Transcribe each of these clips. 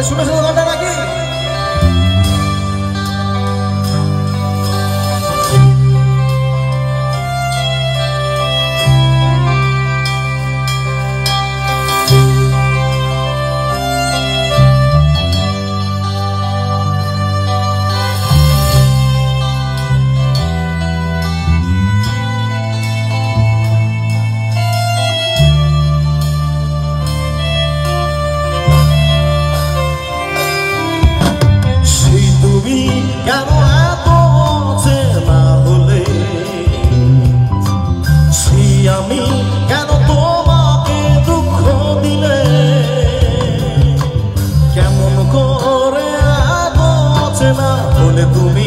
শুনেছো গানটা নাকি? কেন এত চেনা হলে আমি কেন তোমাকে দুঃখ দিলে কেমন করে এত চেনা হলে তুমি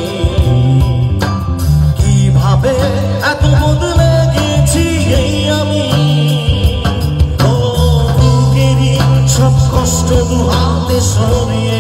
কিভাবে এত বদলে গেছি এই আমি ও বুকেরই সব কষ্ট দু হাতে সরিয়ে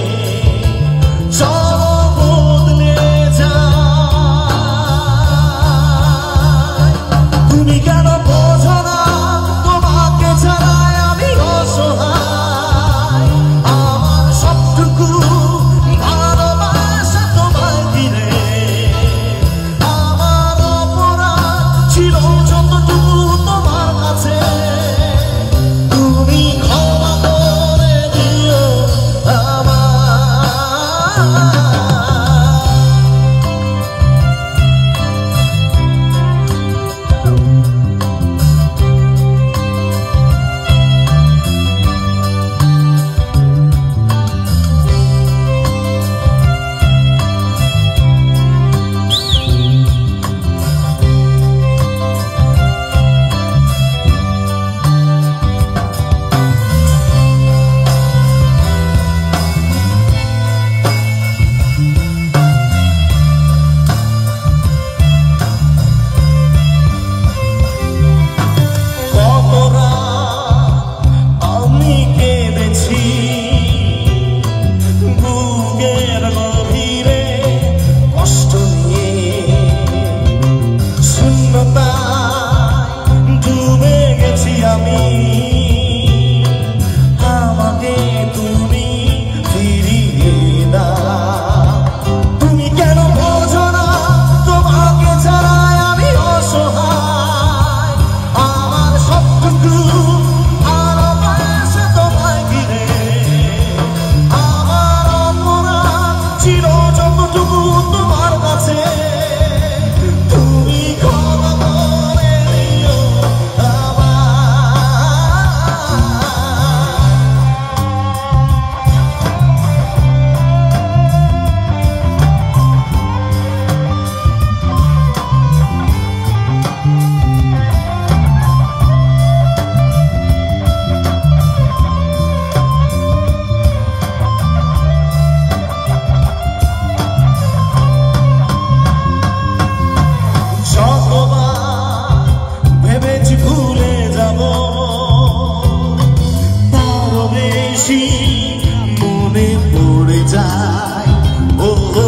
মনে পড়ে যায় ও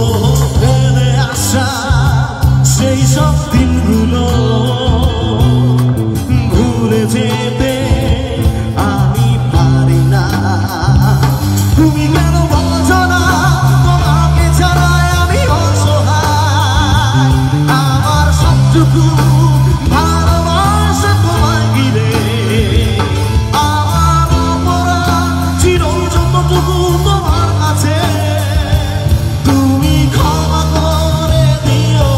ফেলে আসা সেই সব দিনগুলো ভুলে যেতে আমি পারি না। তুমি কেন বলছো না তোমাকে ছাড়াই আমি অসহায় আমার সবটুকু ভালোবাসা তোমায় ঘিরে তোমার কাছে তুমি ক্ষমা করে দিও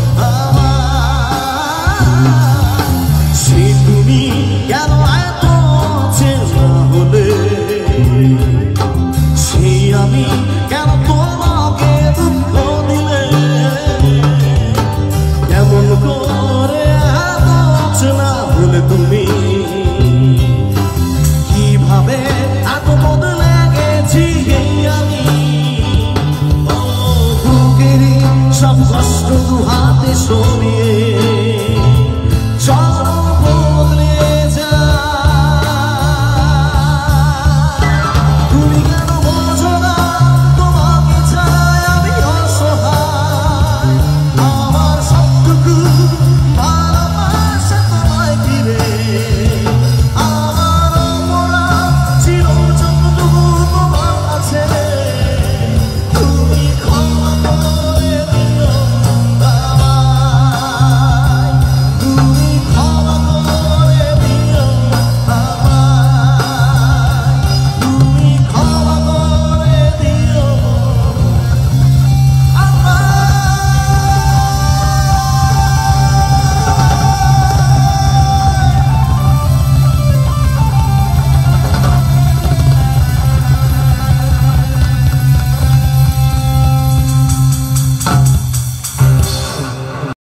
সে তুমি কেন এত চেনা হলে সে আমি কেন তোমাকে দুঃখ দিলে কেমন করে এত চেনা হলে তুমি